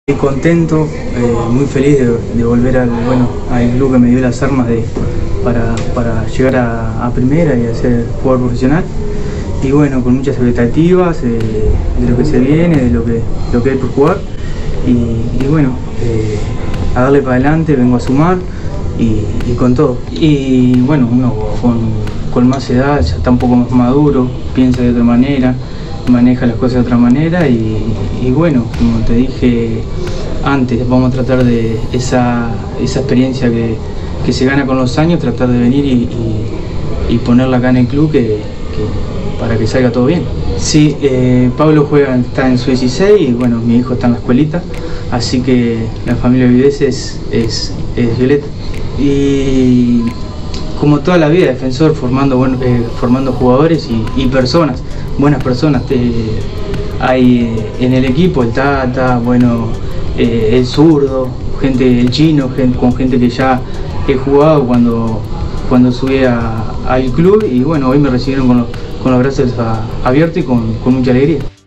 Contento, muy feliz de volver al club que me dio las armas para llegar a primera y a ser jugador profesional. Y bueno, con muchas expectativas de lo que se viene, de lo que hay por jugar. Y bueno, a darle para adelante, vengo a sumar y con todo. Y bueno, uno con más edad ya está un poco más maduro, piensa de otra manera, maneja las cosas de otra manera y bueno, como te dije antes, vamos a tratar de esa experiencia que se gana con los años, tratar de venir y ponerla acá en el club para que salga todo bien. Sí, Pablo está en su 16 y bueno, mi hijo está en la escuelita, así que la familia Vives es Violeta. Y como toda la vida, Defensor formando jugadores y personas, buenas personas. Hay en el equipo el Tata, bueno, el zurdo, el chino, con gente que ya he jugado cuando subí al club y bueno, hoy me recibieron con los brazos abiertos y con mucha alegría.